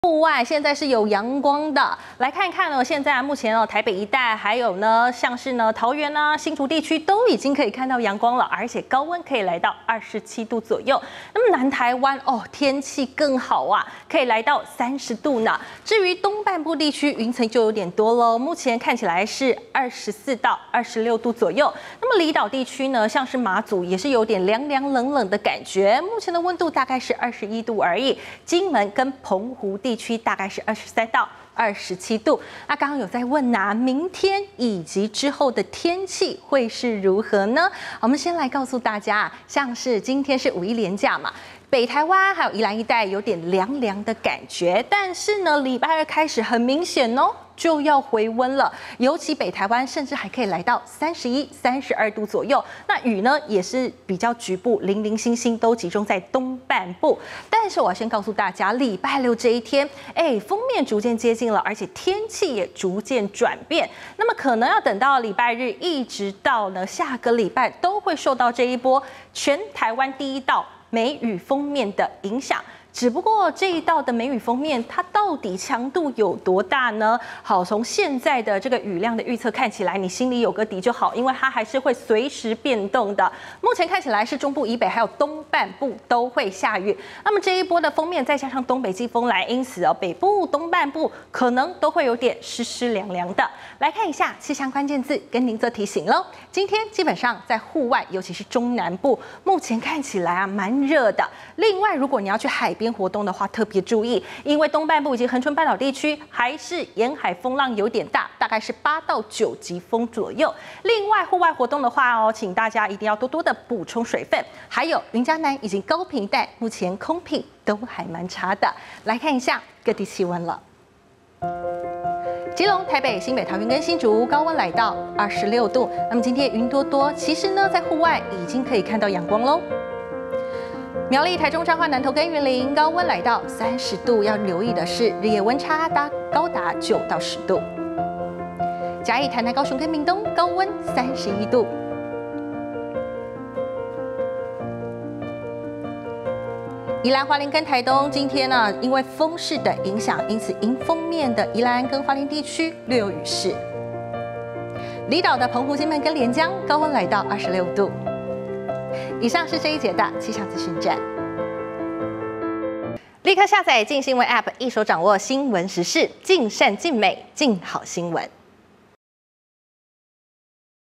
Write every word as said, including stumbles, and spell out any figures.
户外现在是有阳光的，来看一看呢。现在目前哦，台北一带还有呢，像是呢桃园啊、新竹地区都已经可以看到阳光了，而且高温可以来到二十七度左右。那么南台湾哦，天气更好啊，可以来到三十度呢。至于东半部地区，云层就有点多喽，目前看起来是二十四到二十六度左右。那么离岛地区呢，像是马祖也是有点凉凉冷冷的感觉，目前的温度大概是二十一度而已。金门跟澎湖地区大概是二十三到二十七度。那刚刚有在问呐、啊，明天以及之后的天气会是如何呢？我们先来告诉大家，像是今天是五一连假嘛。北台湾还有宜兰一带有点凉凉的感觉，但是呢，礼拜二开始很明显哦，就要回温了。尤其北台湾甚至还可以来到三十一、三十二度左右。那雨呢也是比较局部，零零星星都集中在东半部。但是我要先告诉大家，礼拜六这一天，哎，锋面逐渐接近了，而且天气也逐渐转变。那么可能要等到礼拜日，一直到呢下个礼拜，都会受到这一波全台湾第一道梅雨锋面的影响。只不过这一道的梅雨锋面，它到底强度有多大呢？好，从现在的这个雨量的预测看起来，你心里有个底就好，因为它还是会随时变动的。目前看起来是中部以北还有东半部都会下雨。那么这一波的锋面再加上东北季风来，因此哦，北部、东半部可能都会有点湿湿凉凉的。来看一下气象关键字，跟您做提醒喽。今天基本上在户外，尤其是中南部，目前看起来啊蛮热的。另外，如果你要去海边活动的话，特别注意，因为东半部以及恒春半岛地区还是沿海风浪有点大，大概是八到九级风左右。另外，户外活动的话哦，请大家一定要多多的补充水分。还有云嘉南以及高屏带，目前空品都还蛮差的。来看一下各地气温了。基隆、台北、新北、桃园跟新竹高温来到二十六度。那么今天云多多，其实呢，在户外已经可以看到阳光喽。苗栗、台中、彰化、南投跟云林高温来到三十度，要留意的是日夜温差达高达九到十度。嘉义、台南、高雄跟屏东高温三十一度。宜兰、花莲跟台东今天呢，因为风势的影响，因此迎风面的宜兰跟花莲地区略有雨势。离岛的澎湖、金门跟连江高温来到二十六度。以上是这一节的气象资讯站，立刻下载镜新闻 App， 一手掌握新闻时事，尽善尽美，尽好新闻。